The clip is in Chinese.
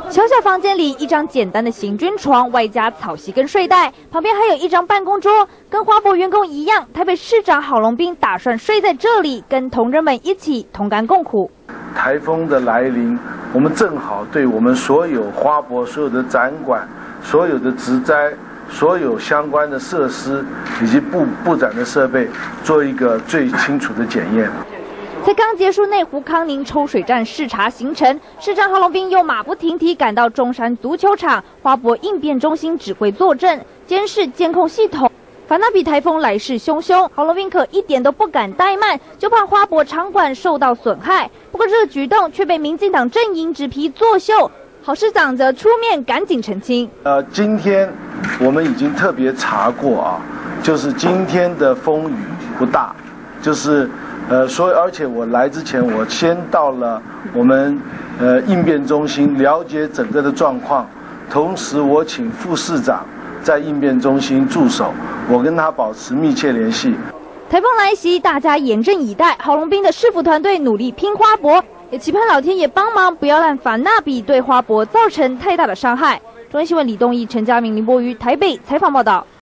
小小房间里，一张简单的行军床，外加草席跟睡袋，旁边还有一张办公桌。跟花博员工一样，台北市长郝龙斌打算睡在这里，跟同仁们一起同甘共苦。 台风的来临，我们正好对我们所有花博、所有的展馆、所有的植栽、所有相关的设施以及布展的设备，做一个最清楚的检验。 才刚结束内湖康宁抽水站视察行程，市长郝龙斌又马不停蹄赶到中山足球场花博应变中心指挥坐镇，监视监控系统。法纳比台风来势汹汹，郝龙斌可一点都不敢怠慢，就怕花博场馆受到损害。不过这个举动却被民进党阵营指批作秀，郝市长则出面赶紧澄清。 今天我们已经特别查过啊，就是今天的风雨不大，就是所以而且我来之前，我先到了我们应变中心了解整个的状况，同时我请副市长在应变中心驻守，我跟他保持密切联系。 台风来袭，大家严阵以待。郝龙斌的市府团队努力拼花博，也期盼老天爷帮忙，不要让法纳比对花博造成太大的伤害。中央新闻李东义、陈家明、林博瑜台北采访报道。